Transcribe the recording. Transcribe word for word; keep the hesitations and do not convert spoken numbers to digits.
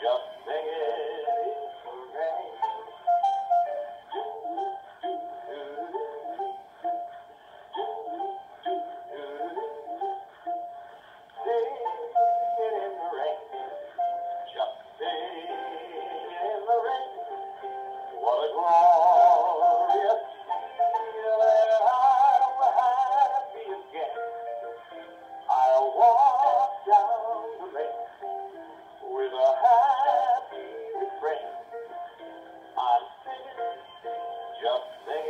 Just sing it in the rain. Sing it in the rain. Just sing it in the rain. What a glorious feeling. I'm happy again. I'll walk down the lane with a happy refrain. I'm singing, just singing.